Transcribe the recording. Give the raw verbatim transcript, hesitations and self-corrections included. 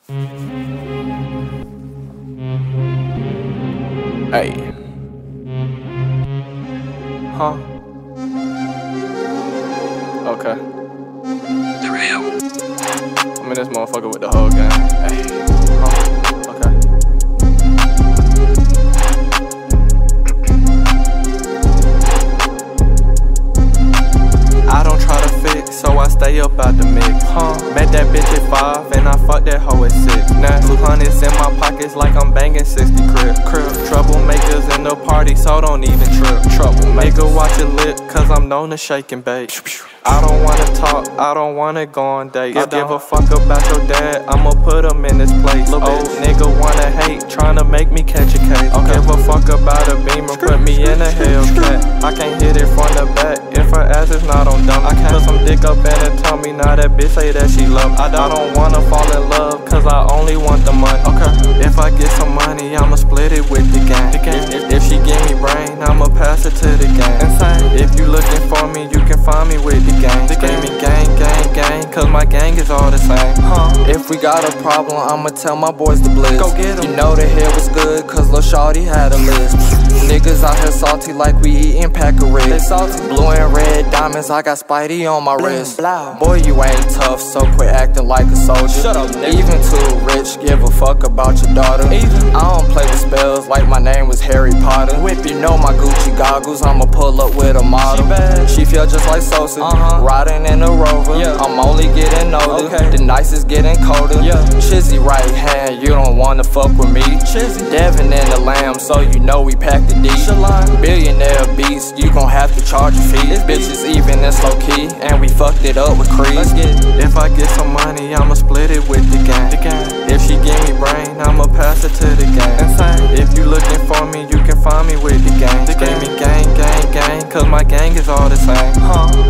Hey. Huh? Okay. The real. I'm in this motherfucker with the whole gang. Hey. Huh? Okay. I don't try to fix, so I stay up out the mix. Huh? Met that bitch at five, and I fucked that hoe at six. Now blue hundreds in my pockets like I'm banging sixty crib. Crib. Troublemakers in the party, so don't even trip. Trouble. Nigga, watch your lip, cause I'm known to shake and bake. I don't wanna talk, I don't wanna go on dates. Give, give a fuck about your dad, I'ma put him in his place. Old nigga wanna hate, tryna make me catch a case. Okay. Give a fuck about a beamer, put me in a Hellcat. I can't hit it from the back, if her ass is not on dumb. I can't put some dick up in her tummy, now that bitch say that she love me. I don't wanna fall in love, cause I only want the money. Okay. If I get some money, I'ma split it with the gang. The gang. If, if, if she give me brain, I'ma pass it to the gang. Insane. If you looking for me, you can find me with the gang. The gang, me gang, gang, gang, cause my gang is all the same. Huh? If we got a problem, I'ma tell my boys to blitz. Go get 'em. You know the hair was good, cause Lil Shawty had a list. Niggas out here salty like we eatin' pack of red. Blue and red diamonds, I got Spidey on my wrist. Boy, you ain't tough, so quit acting like a soldier. Shut up, nigga. Even too rich, give a fuck about your daughter. Even. I don't play with spells like my name was Harry Potter. Whip, you know my Gucci goggles, I'ma pull up with a model. She bad. She feel just like Sosa, uh-huh. Riding in a Rover. Yeah. I'm only getting older, okay. The nice is getting colder. Yeah. Chizzy right hand, you don't wanna fuck with me. Chizzy. Devin in the lamb, so you know we pack the D. Billionaire beast, you gon' have to charge a fee. This bitch is even and slow key, and we fucked it up with Creed. Let's get it. If I get some money, I'ma split it with the gang. The gang. If she give me brain, I'ma pass it to the gang. Insane. If you looking for me, you can find me with the gang. The gang, me gang, gang, gang, cause my gang is all the same. Huh?